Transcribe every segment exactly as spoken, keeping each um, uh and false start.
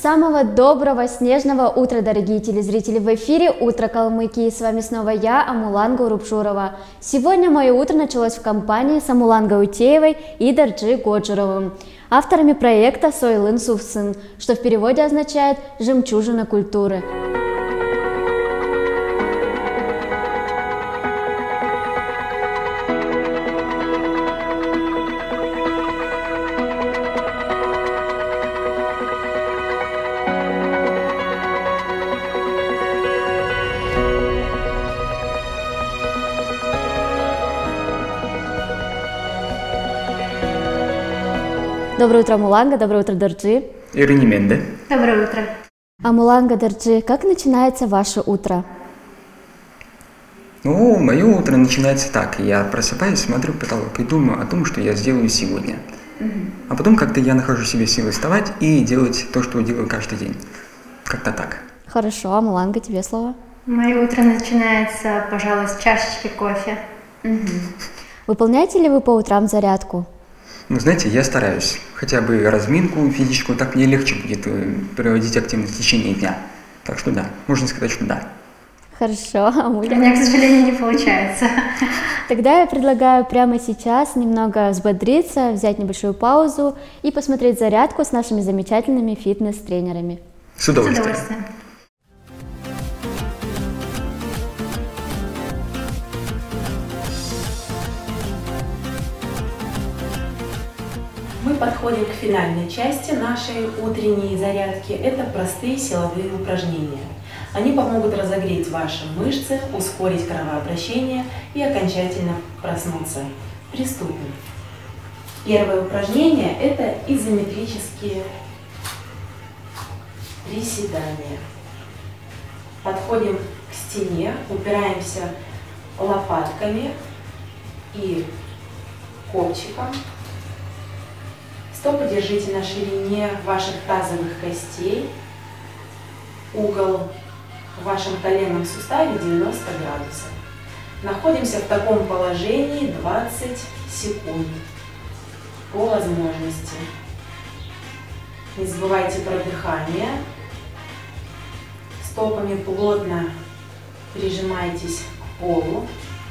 Самого доброго снежного утра, дорогие телезрители! В эфире «Утро Калмыкии». С вами снова я, Амуланга Урупшурова. Сегодня мое утро началось в компании с Амулангой Утеевой и Дарджи Годжеровым, авторами проекта «Сойлын Суфсын», что в переводе означает «жемчужина культуры». Доброе утро, Амуланга, доброе утро, Дарджи. Иринименде. Доброе утро. Амуланга, Дарджи, как начинается ваше утро? Ну, мое утро начинается так. Я просыпаюсь, смотрю в потолок и думаю о том, что я сделаю сегодня. Mm-hmm. А потом как-то я нахожу себе силы вставать и делать то, что делаю каждый день. Как-то так. Хорошо, Амуланга, тебе слово. Мое утро начинается, пожалуй, с чашечки кофе. Mm-hmm. Выполняете ли вы по утрам зарядку? Ну, знаете, я стараюсь. Хотя бы разминку физическую, так мне легче будет проводить активность в течение дня. Так что да, можно сказать, что да. Хорошо, Амуля. У меня, к сожалению, не получается. Тогда я предлагаю прямо сейчас немного взбодриться, взять небольшую паузу и посмотреть зарядку с нашими замечательными фитнес-тренерами. С удовольствием. С удовольствием. Мы подходим к финальной части нашей утренней зарядки. Это простые силовые упражнения. Они помогут разогреть ваши мышцы, ускорить кровообращение и окончательно проснуться. Приступим. Первое упражнение – это изометрические приседания. Подходим к стене, упираемся лопатками и копчиком. Стопы держите на ширине ваших тазовых костей. Угол в вашем коленном суставе девяносто градусов. Находимся в таком положении двадцать секунд по возможности. Не забывайте про дыхание. Стопами плотно прижимайтесь к полу.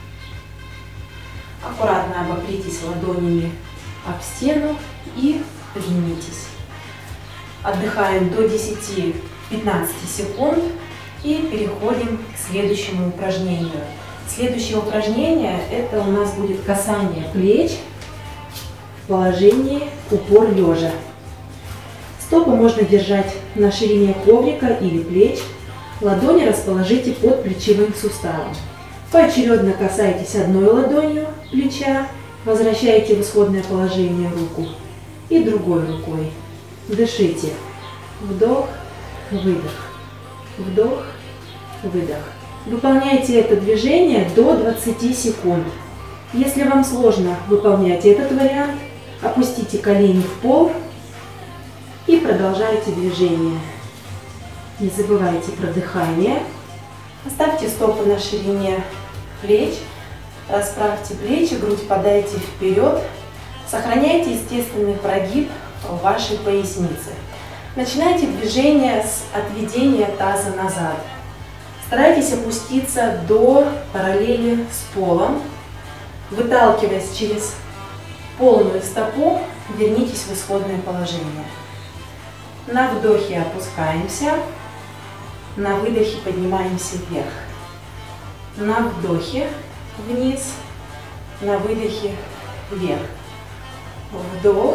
Аккуратно обопритесь ладонями об стену и поднимитесь. Отдыхаем до десяти-пятнадцати секунд и переходим к следующему упражнению. Следующее упражнение – это у нас будет касание плеч в положении упор лежа. Стопы можно держать на ширине коврика или плеч. Ладони расположите под плечевым суставом. Поочередно касайтесь одной ладонью плеча, возвращаете в исходное положение руку и другой рукой. Дышите. Вдох, выдох. Вдох, выдох. Выполняйте это движение до двадцати секунд. Если вам сложно выполнять этот вариант, опустите колени в пол и продолжайте движение. Не забывайте про дыхание. Оставьте стопы на ширине плеч. Расправьте плечи, грудь подайте вперед. Сохраняйте естественный прогиб в вашей пояснице. Начинайте движение с отведения таза назад. Старайтесь опуститься до параллели с полом. Выталкиваясь через полную стопу, вернитесь в исходное положение. На вдохе опускаемся, на выдохе поднимаемся вверх. На вдохе вниз, на выдохе вверх. Вдох,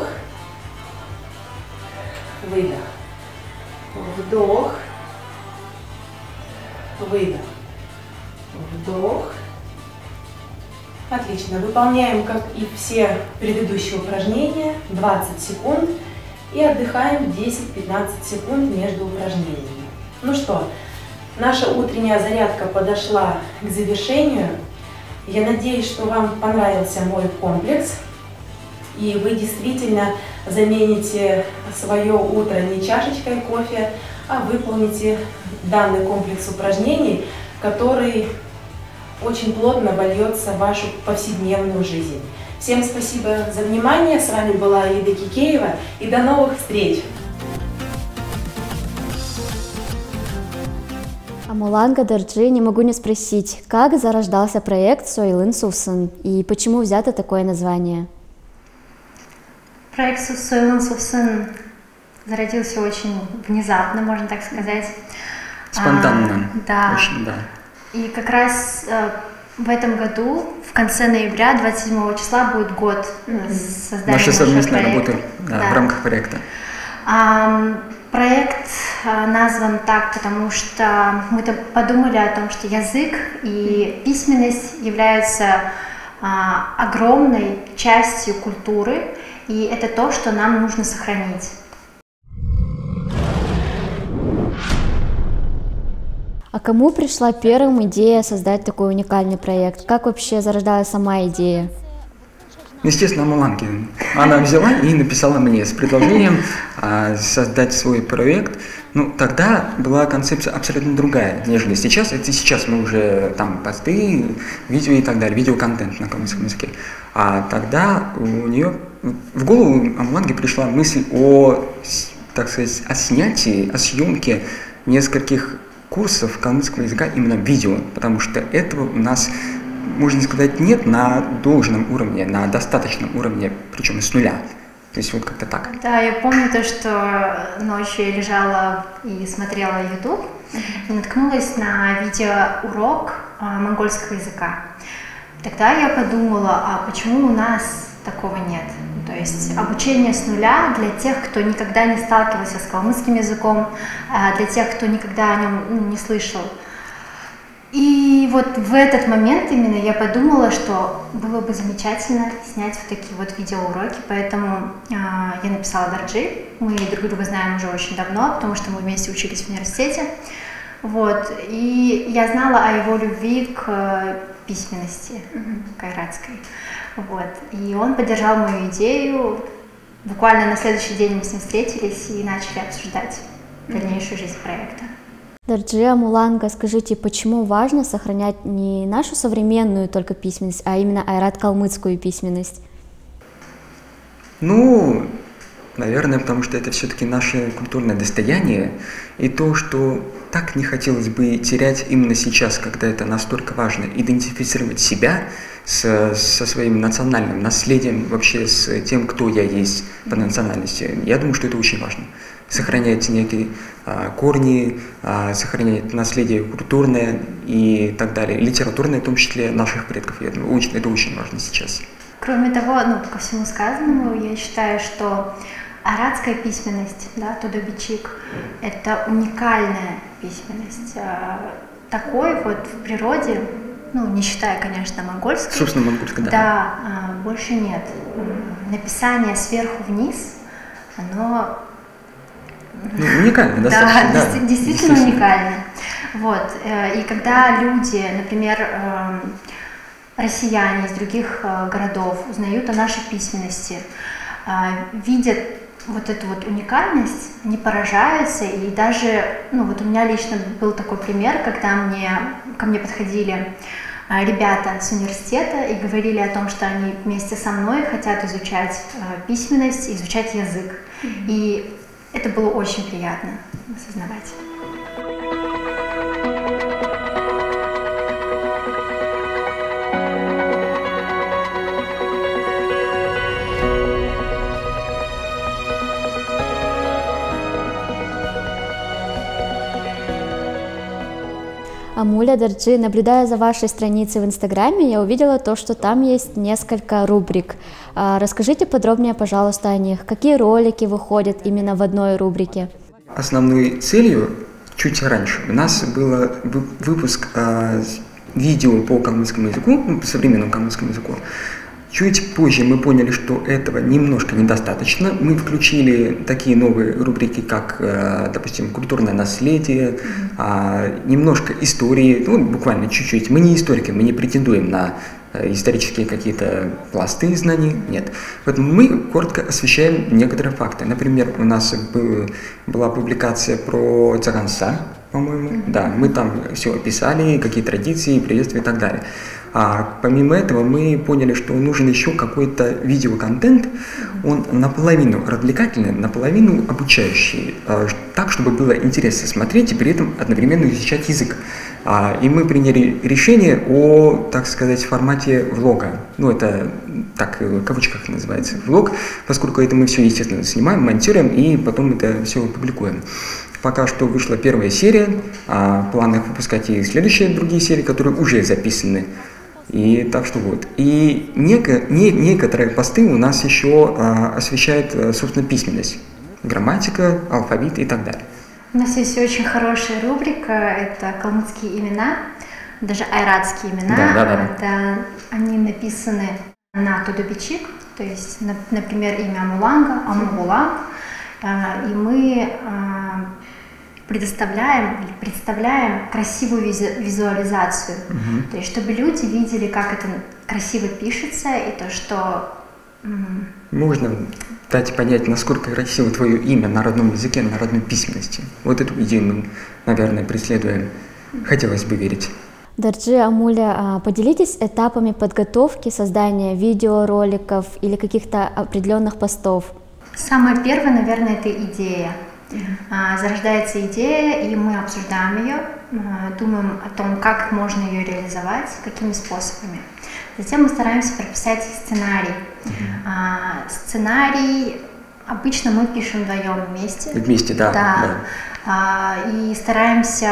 выдох. Вдох, выдох. Вдох. Отлично. Выполняем, как и все предыдущие упражнения, двадцать секунд и отдыхаем десять-пятнадцать секунд между упражнениями. Ну что, наша утренняя зарядка подошла к завершению. Я надеюсь, что вам понравился мой комплекс, и вы действительно замените свое утро не чашечкой кофе, а выполните данный комплекс упражнений, который очень плотно вольется в вашу повседневную жизнь. Всем спасибо за внимание. С вами была Аида Кикеева, и до новых встреч! Амуланга Дарджи, не могу не спросить, как зарождался проект Сойлын Сусын и почему взято такое название? Проект Сойлын Сусын зародился очень внезапно, можно так сказать. Спонтанно. А, да. Очень, да. И как раз э, в этом году, в конце ноября, двадцать седьмого числа, будет год mm-hmm. создания Наша совместная работа да, да. в рамках проекта. А, проект а, назван так, потому что мы подумали о том, что язык и письменность являются а, огромной частью культуры, и это то, что нам нужно сохранить. А кому пришла первым идея создать такой уникальный проект? Как вообще зарождалась сама идея? Естественно, Амуланге. Она взяла и написала мне с предложением а, создать свой проект. Ну, тогда была концепция абсолютно другая, нежели сейчас. Это сейчас мы уже там посты, видео и так далее, видеоконтент на калмыцком языке. А тогда у нее в голову Амуланге пришла мысль о, так сказать, о снятии, о съемке нескольких курсов калмыцкого языка именно видео, потому что этого у нас, можно сказать, нет на должном уровне, на достаточном уровне, причем с нуля. То есть вот как-то так. Да, я помню то, что ночью я лежала и смотрела YouTube и наткнулась на видеоурок а, монгольского языка. Тогда я подумала, а почему у нас такого нет? То есть обучение с нуля для тех, кто никогда не сталкивался с калмыцким языком, для тех, кто никогда о нем не слышал. И вот в этот момент именно я подумала, что было бы замечательно снять вот такие вот видеоуроки, поэтому э, я написала Дарджи. Мы друг друга знаем уже очень давно, потому что мы вместе учились в университете. Вот. И я знала о его любви к письменности mm-hmm. кайратской. Вот. И он поддержал мою идею. Буквально на следующий день мы с ним встретились и начали обсуждать дальнейшую жизнь проекта. Дарджи, Амуланга, скажите, почему важно сохранять не нашу современную только письменность, а именно айрат-калмыцкую письменность? Ну, наверное, потому что это все-таки наше культурное достояние, и то, что так не хотелось бы терять именно сейчас, когда это настолько важно, идентифицировать себя с, со своим национальным наследием, вообще с тем, кто я есть по национальности. Я думаю, что это очень важно. Сохранять некие а, корни, а, сохранять наследие культурное и так далее, литературное, в том числе наших предков. Я думаю, очень, это очень важно сейчас. Кроме того, ну, ко всему сказанному, я считаю, что айратская письменность, да, тодобичик, это уникальная письменность. Такой вот в природе, ну, не считая, конечно, монгольской. Собственно, монгольской, да. Да, больше нет. Написание сверху вниз, оно... Ну, уникально, достаточно. Да, да, действительно, действительно уникально. Вот. И когда люди, например, россияне из других городов узнают о нашей письменности, видят вот эту вот уникальность, они поражаются, и даже, ну вот у меня лично был такой пример, когда мне, ко мне подходили ребята с университета и говорили о том, что они вместе со мной хотят изучать письменность, изучать язык. Mm-hmm. И это было очень приятно осознавать. Амуля, Дарджи, наблюдая за вашей страницей в Инстаграме, я увидела то, что там есть несколько рубрик. Расскажите подробнее, пожалуйста, о них. Какие ролики выходят именно в одной рубрике? Основной целью чуть раньше у нас был выпуск э, видео по калмыцкому языку, ну, по современному калмыцкому языку. Чуть позже мы поняли, что этого немножко недостаточно. Мы включили такие новые рубрики, как, допустим, культурное наследие, mm-hmm. немножко истории, ну, буквально чуть-чуть. Мы не историки, мы не претендуем на исторические какие-то пласты знаний, нет. Поэтому мы коротко освещаем некоторые факты. Например, у нас был, была публикация про Цаганса, по-моему. Mm-hmm. Да, мы там все описали, какие традиции, приветствия и так далее. А помимо этого мы поняли, что нужен еще какой-то видеоконтент, он наполовину развлекательный, наполовину обучающий, так, чтобы было интересно смотреть и при этом одновременно изучать язык. И мы приняли решение о, так сказать, формате влога. Ну, это так, в кавычках называется влог, поскольку это мы все, естественно, снимаем, монтируем и потом это все публикуем. Пока что вышла первая серия, а в планах выпускать и следующие другие серии, которые уже записаны. И так что вот. И неко, не, некоторые посты у нас еще а, освещают, собственно, письменность, грамматика, алфавит и так далее. У нас есть очень хорошая рубрика, это калмыцкие имена, даже айратские имена. Да, да, да. Это, они написаны на тудубичик, то есть, например, имя Амуланга, Амугуланг, и мы предоставляем, представляем красивую визуализацию, угу. То есть, чтобы люди видели, как это красиво пишется, и то, что... Можно дать понять, насколько красиво твое имя на родном языке, на родной письменности. Вот эту идею мы, наверное, преследуем. Хотелось бы верить. Дарджи, Амуля, поделитесь этапами подготовки, создания видеороликов или каких-то определенных постов. Самое первое, наверное, это идея. Mm-hmm. Зарождается идея, и мы обсуждаем ее, думаем о том, как можно ее реализовать, какими способами. Затем мы стараемся прописать сценарий. Mm-hmm. а, сценарий обычно мы пишем вдвоем вместе. Вместе, да. да. да. А, и стараемся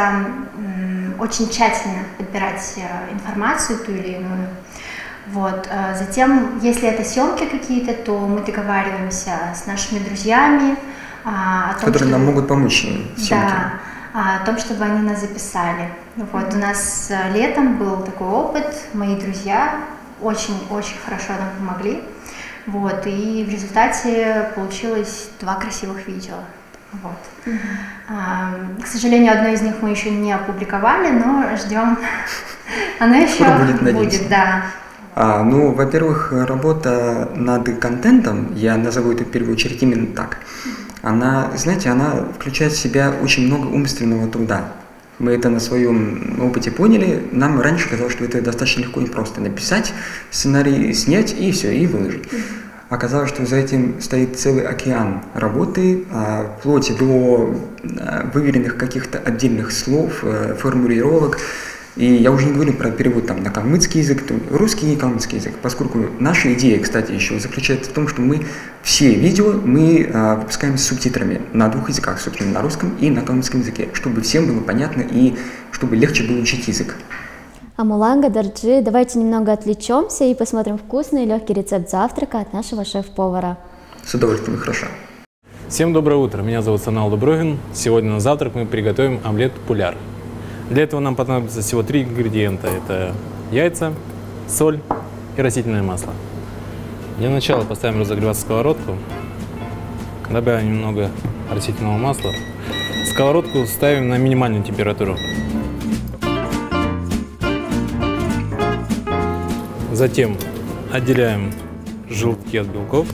м, очень тщательно подбирать информацию ту или иную. Вот. А затем, если это съемки какие-то, то мы договариваемся с нашими друзьями, а, о том, которые чтобы... нам могут помочь в съемке. Да, о том, чтобы они нас записали. Вот, mm-hmm. У нас летом был такой опыт, мои друзья очень-очень хорошо нам помогли. Вот, и в результате получилось два красивых видео. Вот. Mm-hmm. а, к сожалению, одно из них мы еще не опубликовали, но ждем. Оно еще будет, будет, да. А, ну, во-первых, работа над контентом, я назову это в первую очередь именно так, она, знаете, она включает в себя очень много умственного труда. Мы это на своем опыте поняли. Нам раньше казалось, что это достаточно легко и просто написать сценарий, снять и все, и выложить. Оказалось, что за этим стоит целый океан работы, вплоть до выверенных каких-то отдельных слов, формулировок. И я уже не говорю про перевод там, на калмыцкий язык, русский и калмыцкий язык, поскольку наша идея, кстати, еще заключается в том, что мы все видео мы а, выпускаем с субтитрами на двух языках, собственно, на русском и на калмыцком языке, чтобы всем было понятно и чтобы легче было учить язык. Амуланга, Дарджи, давайте немного отвлечемся и посмотрим вкусный и легкий рецепт завтрака от нашего шеф-повара. С удовольствием, хорошо. Всем доброе утро, меня зовут Санал Дубровин. Сегодня на завтрак мы приготовим омлет пуляр. Для этого нам понадобится всего три ингредиента. Это яйца, соль и растительное масло. Для начала поставим разогреваться сковородку. Добавим немного растительного масла. Сковородку ставим на минимальную температуру. Затем отделяем желтки от белков.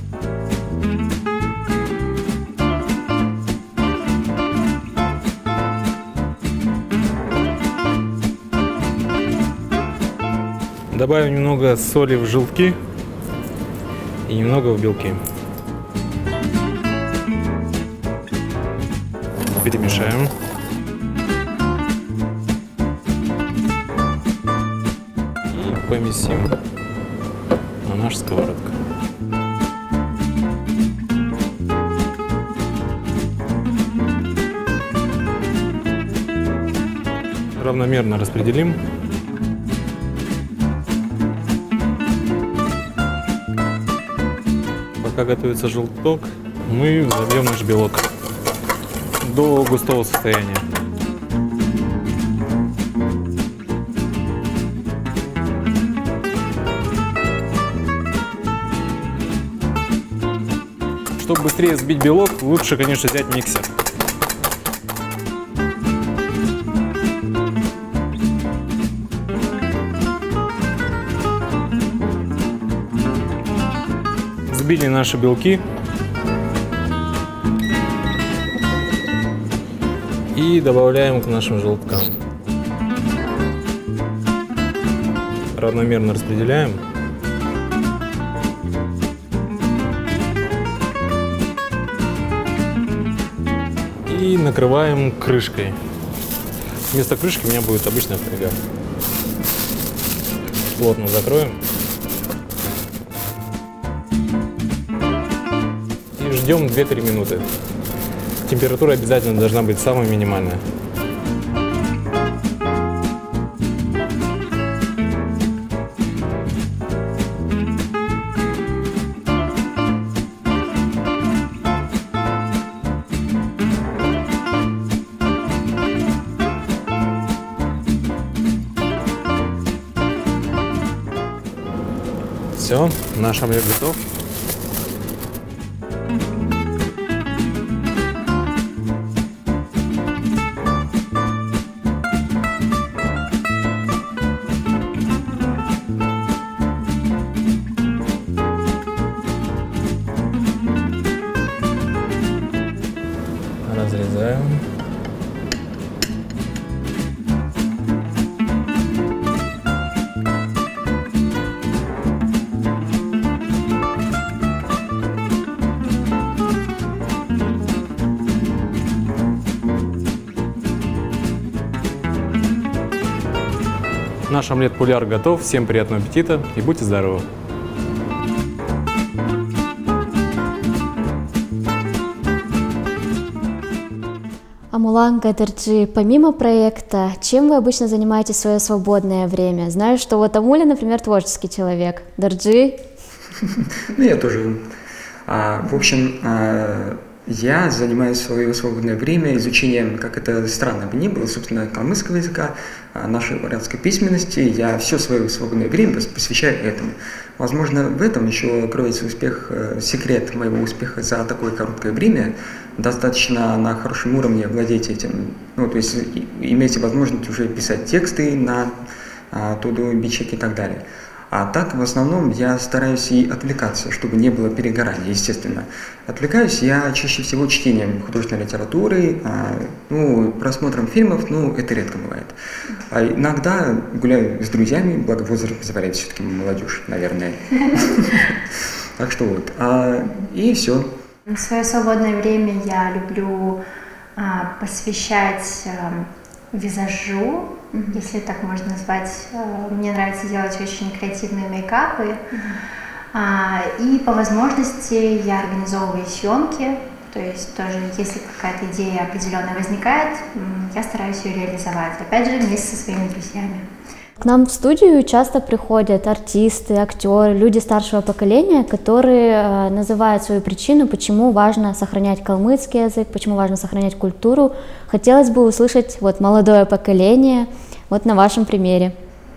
Добавим немного соли в желтки и немного в белки. Перемешаем. И поместим на нашу сковородку. Равномерно распределим. Пока готовится желток, мы взобьем наш белок до густого состояния. Чтобы быстрее взбить белок, лучше, конечно, взять миксер. Взбили наши белки и добавляем к нашим желткам. равномерно распределяем. И накрываем крышкой. Вместо крышки у меня будет обычная фольга. Плотно закроем. И ждем две-три минуты. Температура обязательно должна быть самая минимальная. Все, наш омлет готов. Разрезаем. Наш омлет пуляр готов. Всем приятного аппетита и будьте здоровы! Амуланга, Дорджи, помимо проекта, чем вы обычно занимаетесь в свое свободное время? Знаю, что вот Амуля, например, творческий человек. Дорджи? Ну, я тоже. В общем, я занимаюсь в свое свободное время изучением, как это странно бы ни было, собственно, калмыцкого языка, нашей бурятской письменности. Я все свое свободное время посвящаю этому. Возможно, в этом еще кроется успех, секрет моего успеха за такое короткое время. Достаточно на хорошем уровне владеть этим. Ну, то есть имеете возможность уже писать тексты на Todo, бичек и так далее. А так, в основном, я стараюсь и отвлекаться, чтобы не было перегорания, естественно. Отвлекаюсь я чаще всего чтением художественной литературы, а, ну, просмотром фильмов, ну, это редко бывает. А иногда гуляю с друзьями, благо возраст позволяет, все-таки молодежь, наверное. Так что вот, и все. В свое свободное время я люблю посвящать визажу, mm-hmm. если так можно назвать. Мне нравится делать очень креативные мейкапы. Mm-hmm. а, и по возможности я организовываю съемки. То есть тоже, если какая-то идея определенная возникает, я стараюсь ее реализовать. Опять же, вместе со своими друзьями. К нам в студию часто приходят артисты, актеры, люди старшего поколения, которые э, называют свою причину, почему важно сохранять калмыцкий язык, почему важно сохранять культуру. Хотелось бы услышать вот молодое поколение, вот на вашем примере.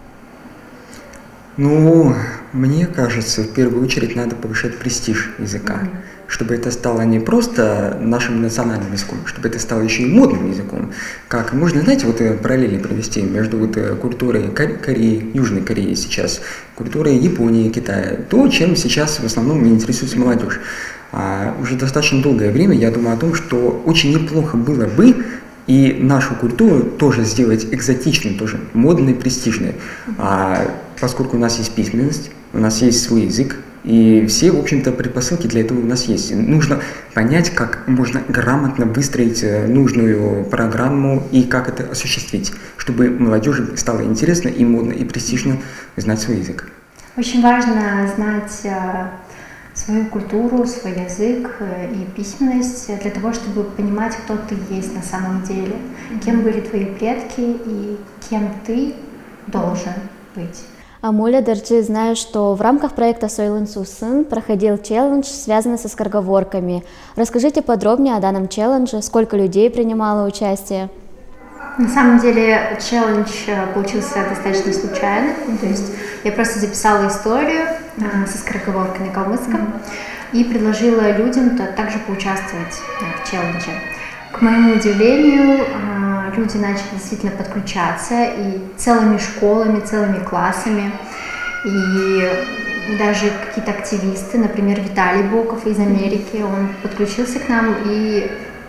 Ну, мне кажется, в первую очередь надо повышать престиж языка, mm-hmm. чтобы это стало не просто нашим национальным языком, чтобы это стало еще и модным языком. Как можно, знаете, вот параллели провести между вот культурой Кореи, Южной Кореи сейчас, культурой Японии, Китая, то, чем сейчас в основном не интересуется молодежь. А уже достаточно долгое время я думаю о том, что очень неплохо было бы и нашу культуру тоже сделать экзотичной, тоже модной, престижной. А поскольку у нас есть письменность, у нас есть свой язык, и все, в общем-то, предпосылки для этого у нас есть. Нужно понять, как можно грамотно выстроить нужную программу и как это осуществить, чтобы молодежи стало интересно и модно, и престижно знать свой язык. Очень важно знать свою культуру, свой язык и письменность для того, чтобы понимать, кто ты есть на самом деле, кем были твои предки и кем ты должен быть. Амуля, Дорджи, знаю, что в рамках проекта Сойлын Сусын проходил челлендж, связанный со скороговорками. Расскажите подробнее о данном челлендже, сколько людей принимало участие? На самом деле челлендж получился достаточно случайно, то есть я просто записала историю э, со скороговоркой на калмыцком и предложила людям -то также поучаствовать э, в челлендже. К моему удивлению, э, люди начали действительно подключаться и целыми школами, целыми классами, и даже какие-то активисты, например, Виталий Боков из Америки, он подключился к нам и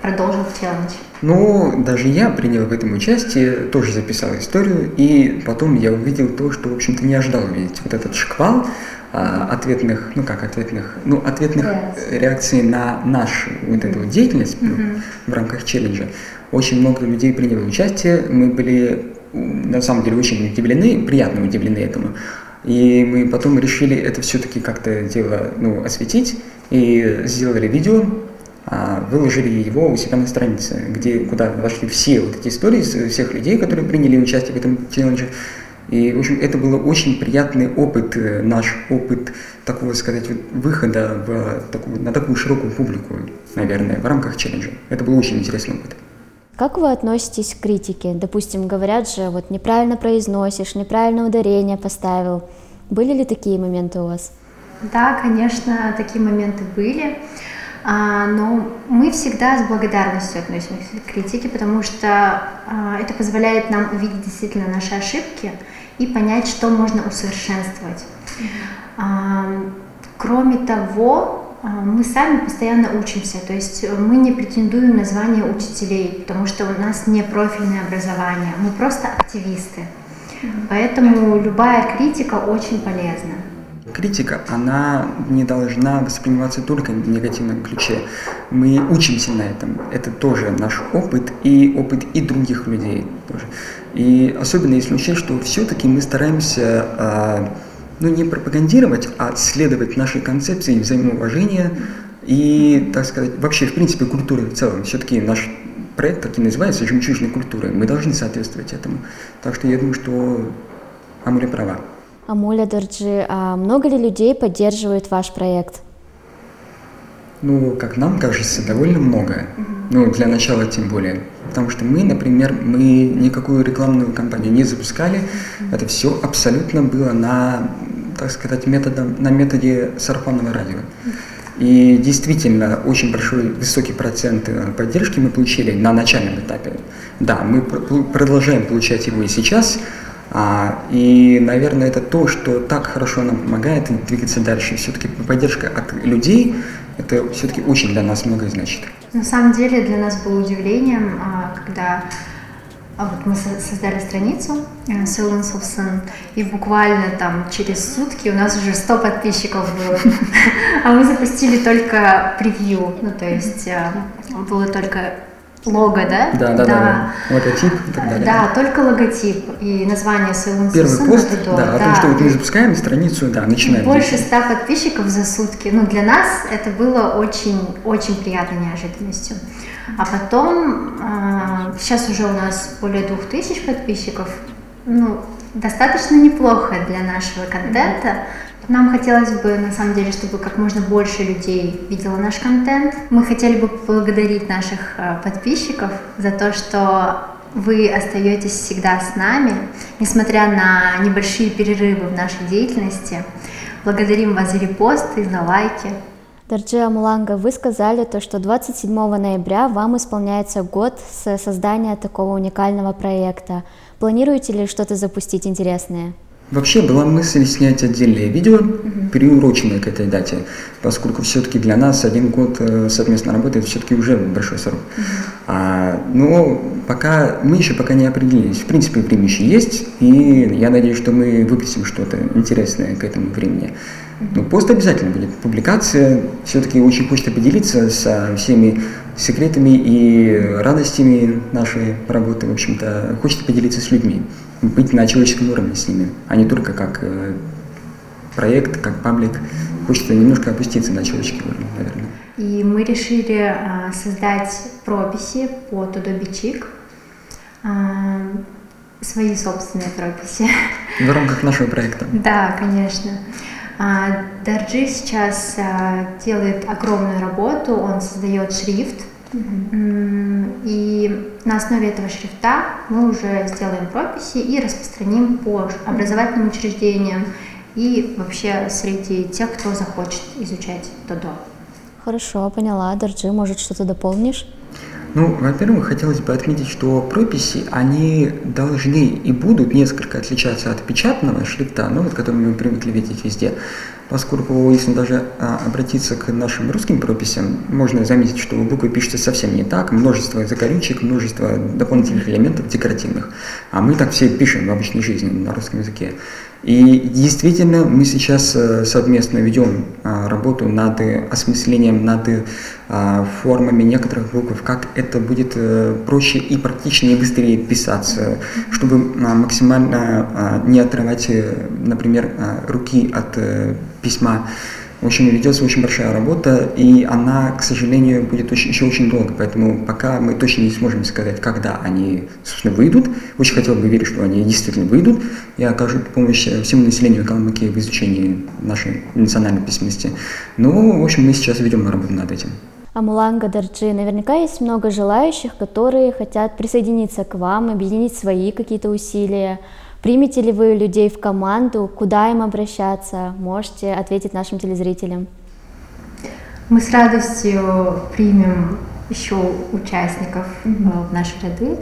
продолжил челлендж? Ну, даже я принял в этом участие, тоже записал историю, и потом я увидел то, что, в общем-то, не ожидал увидеть. Вот этот шквал а, ответных, ну как ответных, ну ответных реакций, реакций на нашу вот эту деятельность mm-hmm. в рамках челленджа. Очень много людей приняло участие, мы были, на самом деле, очень удивлены, приятно удивлены этому. И мы потом решили это все-таки как-то дело ну, осветить, и сделали видео, выложили его у себя на странице, где, куда вошли все вот эти истории всех людей, которые приняли участие в этом челлендже. И, в общем, это был очень приятный опыт, наш опыт, такого сказать, выхода в такую, на такую широкую публику, наверное, в рамках челленджа. Это был очень интересный опыт. Как вы относитесь к критике? Допустим, говорят же, вот неправильно произносишь, неправильно ударение поставил. Были ли такие моменты у вас? Да, конечно, такие моменты были. А, но мы всегда с благодарностью относимся к критике, потому что а, это позволяет нам увидеть действительно наши ошибки и понять, что можно усовершенствовать. А, кроме того, мы сами постоянно учимся, то есть мы не претендуем на звание учителей, потому что у нас не профильное образование, мы просто активисты. Поэтому любая критика очень полезна. Критика, она не должна восприниматься только в негативном ключе. Мы учимся на этом. Это тоже наш опыт и опыт и других людей тоже. И особенно если учесть, что все-таки мы стараемся ну, не пропагандировать, а следовать нашей концепции взаимоуважения и, так сказать, вообще, в принципе, культуры в целом. Все-таки наш проект так и называется «Жемчужной культуры». Мы должны соответствовать этому. Так что я думаю, что Амуля права. Амуля, Дорджи, а много ли людей поддерживает ваш проект? Ну, как нам кажется, довольно много. Ну, для начала тем более. Потому что мы, например, мы никакую рекламную кампанию не запускали. Это все абсолютно было на, так сказать, методом, на методе сарафанного радио. И действительно, очень большой, высокий процент поддержки мы получили на начальном этапе. Да, мы продолжаем получать его и сейчас. А, и, наверное, это то, что так хорошо нам помогает двигаться дальше. Все-таки поддержка от людей, это все-таки очень для нас многое значит. На самом деле для нас было удивлением, когда вот мы создали страницу Silence of Sun, и буквально там через сутки у нас уже сто подписчиков было. А мы запустили только превью, ну то есть было только... Лого, да? Да, да, да, да. Логотип и так далее. Да, только логотип и название Silence of Sun. Первый пост, да, да, о том, что вот мы запускаем страницу, да, начинаем. Больше ста подписчиков за сутки. Ну, для нас это было очень, очень приятной неожиданностью. А потом, э, сейчас уже у нас более двух тысяч подписчиков. Ну, достаточно неплохо для нашего контента. Нам хотелось бы, на самом деле, чтобы как можно больше людей видело наш контент. Мы хотели бы поблагодарить наших подписчиков за то, что вы остаетесь всегда с нами, несмотря на небольшие перерывы в нашей деятельности. Благодарим вас за репосты, за лайки. Дорджи Амуланга, вы сказали то, что двадцать седьмого ноября вам исполняется год с создания такого уникального проекта. Планируете ли что-то запустить интересное? Вообще была мысль снять отдельное видео, uh-huh. приуроченное к этой дате, поскольку все-таки для нас один год совместной работы это все-таки уже большой срок. Uh-huh. А, но пока мы еще пока не определились. В принципе, время еще есть, и я надеюсь, что мы выпустим что-то интересное к этому времени. Но пост обязательно будет, публикация. Все-таки очень хочется поделиться со всеми секретами и радостями нашей работы. В общем-то, хочется поделиться с людьми, быть на человеческом уровне с ними, а не только как э, проект, как паблик. Хочется немножко опуститься на человеческий уровень, наверное. И мы решили э, создать прописи по Тудо-Бичик, э, свои собственные прописи. В рамках нашего проекта. Да, конечно. Дорджи сейчас делает огромную работу, он создает шрифт, mm-hmm. и на основе этого шрифта мы уже сделаем прописи и распространим по образовательным учреждениям и вообще среди тех, кто захочет изучать Тудо. Хорошо, поняла. Дорджи, может, что-то дополнишь? Ну, во-первых, хотелось бы отметить, что прописи, они должны и будут несколько отличаться от печатного шрифта, ну, вот, который мы привыкли видеть везде, поскольку, если даже а, обратиться к нашим русским прописям, можно заметить, что буквы пишутся совсем не так, множество закорючек, множество дополнительных элементов декоративных, а мы так все пишем в обычной жизни на русском языке. И действительно, мы сейчас совместно ведем работу над осмыслением, над формами некоторых букв, как это будет проще и практичнее и быстрее писаться, чтобы максимально не отрывать, например, руки от письма. В общем, ведется очень большая работа, и она, к сожалению, будет очень, еще очень долго, поэтому пока мы точно не сможем сказать, когда они, собственно, выйдут. Очень хотел бы верить, что они действительно выйдут и окажут помощь всему населению Калмыкии в изучении нашей национальной письменности. Ну, в общем, мы сейчас ведем работу над этим. Амуланга, Дарджи, наверняка есть много желающих, которые хотят присоединиться к вам, объединить свои какие-то усилия. Примете ли вы людей в команду? Куда им обращаться? Можете ответить нашим телезрителям. Мы с радостью примем еще участников mm-hmm. в наши ряды.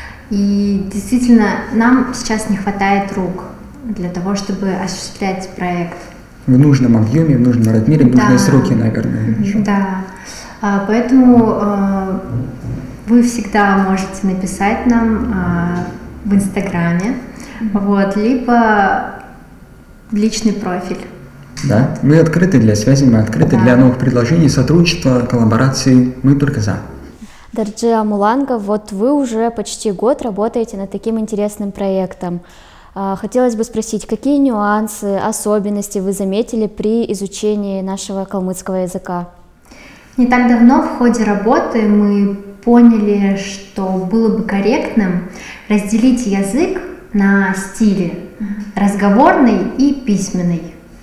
И действительно, нам сейчас не хватает рук для того, чтобы осуществлять проект. В нужном объеме, в нужном размере, в нужные да. сроки, наверное. Mm-hmm. Да. А, поэтому а, вы всегда можете написать нам а, в Инстаграме. Вот, либо личный профиль. Да, мы открыты для связи, мы открыты да. для новых предложений, сотрудничества, коллабораций, мы только за. Дарджи Амуланга, вот вы уже почти год работаете над таким интересным проектом. Хотелось бы спросить, какие нюансы, особенности вы заметили при изучении нашего калмыцкого языка? Не так давно в ходе работы мы поняли, что было бы корректным разделить язык на стили разговорный и письменный.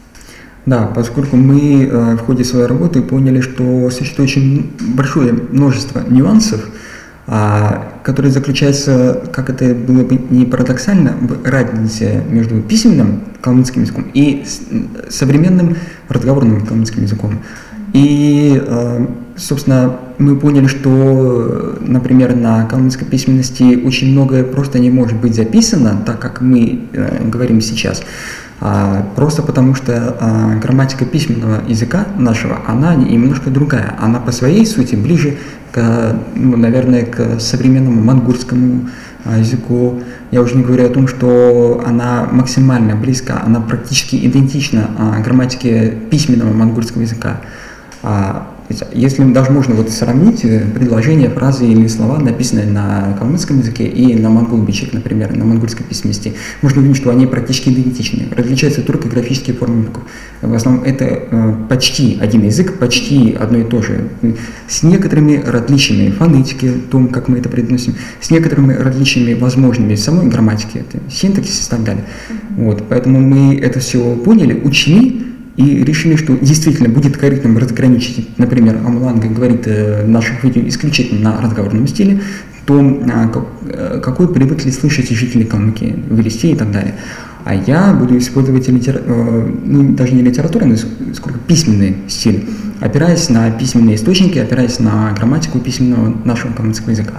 Да, поскольку мы э, в ходе своей работы поняли, что существует очень большое множество нюансов, э, которые заключаются, как это было бы не парадоксально, в разнице между письменным калмыцким языком и современным разговорным калмыцким языком. И, э, собственно, мы поняли, что, например, на калмыцкой письменности очень многое просто не может быть записано, так как мы э, говорим сейчас, а, просто потому что а, грамматика письменного языка нашего, она немножко другая. Она по своей сути ближе, к, ну, наверное, к современному монгольскому а, языку. Я уже не говорю о том, что она максимально близка, она практически идентична а, грамматике письменного монгольского языка. А, если даже можно вот сравнить предложения, фразы или слова, написанные на калмыцком языке и на монгол-бичек, например, на монгольской письменности, можно увидеть, что они практически идентичны. Различаются только графические формы букв. В основном это э, почти один язык, почти одно и то же, с некоторыми различиями фонетики, в том, как мы это произносим, с некоторыми различиями возможными в самой грамматике, это синтаксис и так далее. Mm-hmm. Вот, поэтому мы это все поняли, учли, и решили, что действительно будет корректным разграничить, например, Амуланга говорит э, наших видео исключительно на разговорном стиле, то э, как, э, какой привыкли слышать жители Калмыкии, в Элисте и так далее. А я буду использовать литера... э, ну, даже не литературный, сколько письменный стиль, опираясь на письменные источники, опираясь на грамматику письменного нашего калмыцкого языка.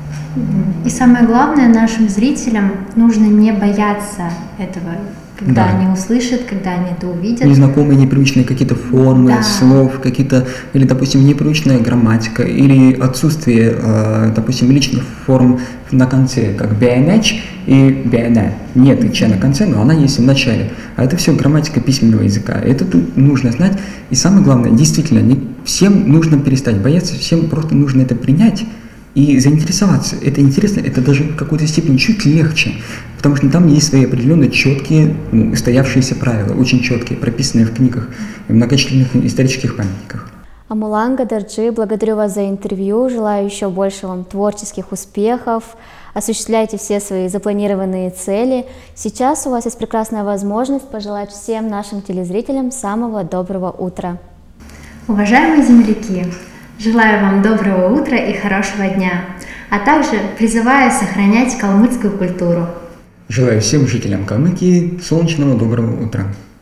И самое главное, нашим зрителям нужно не бояться этого. Когда да. они услышат, когда они это увидят. Незнакомые, непривычные какие-то формы, да. слов, какие-то, или, допустим, непривычная грамматика, или отсутствие, э, допустим, личных форм на конце, как бяйнач и бяйна. Нет ича на конце, но она есть в начале. А это все грамматика письменного языка. Это тут нужно знать. И самое главное, действительно, не, всем нужно перестать бояться, всем просто нужно это принять и заинтересоваться. Это интересно, это даже в какой-то степени чуть легче, потому что там есть свои определенные четкие, ну, устоявшиеся правила, очень четкие, прописанные в книгах и многочисленных исторических памятниках. Амуланга, Дарджи, благодарю вас за интервью, желаю еще больше вам творческих успехов, осуществляйте все свои запланированные цели. Сейчас у вас есть прекрасная возможность пожелать всем нашим телезрителям самого доброго утра. Уважаемые земляки, желаю вам доброго утра и хорошего дня, а также призываю сохранять калмыцкую культуру. Желаю всем жителям Калмыкии солнечного доброго утра.